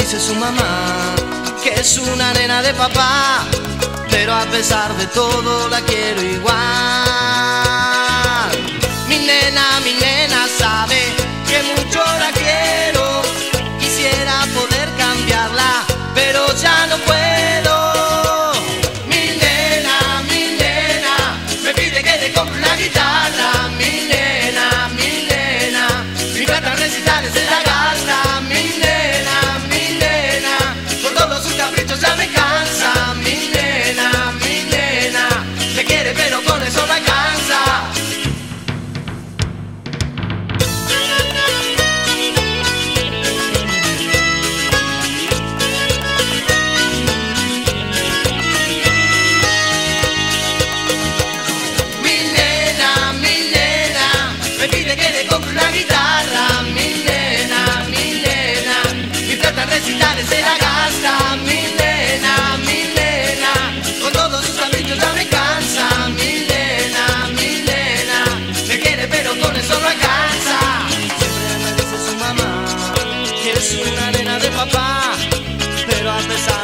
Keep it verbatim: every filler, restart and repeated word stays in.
dice su mamá que es una nena de papá, pero a pesar de todo la quiero igual. Mi nena, mi nena sabe que mucho la quiero, quisiera poder cambiarla, pero ya no puedo. Mi nena, mi nena, me pide que le compre una guitarra. Mi nena, mi nena, mi plata en recitales se la gasta. Mi nena, mi nena, por todos sus caprichos ya me cansa. Mi nena, mi nena, me quiere pero con eso no alcanza. Una guitarra, mi nena, mi nena, mi plata en recitales se la gasta. Mi nena, mi nena, con todos sus caprichos ya me cansa. Mi nena, mi nena, me quiere pero con eso no alcanza. Siempre me dice su mamá que es una nena de papá, pero a pesar